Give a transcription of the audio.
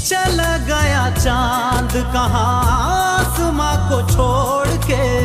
चला गया चांद कहाँ आसमां को छोड़ के।